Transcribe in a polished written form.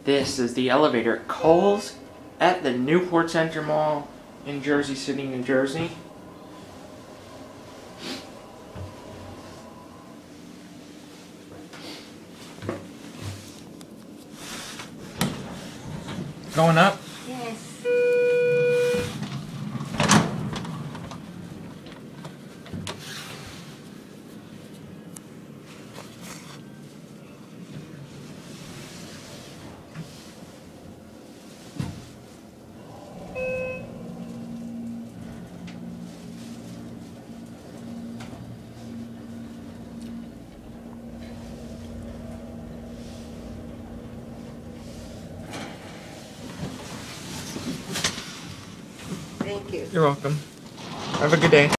This is the elevator at Kohl's at the Newport Center Mall in Jersey City, New Jersey. Going up? Yes. Thank you. You're welcome. Have a good day.